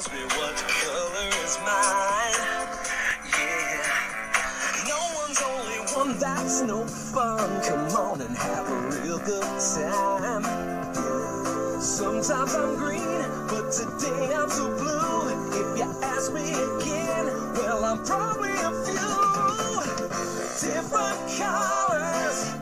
ask me what color is mine. Yeah, no one's only one, that's no fun. Come on and have a real good time. Sometimes I'm green, but today I'm so blue. If you ask me again, well, I'm probably a few different colors.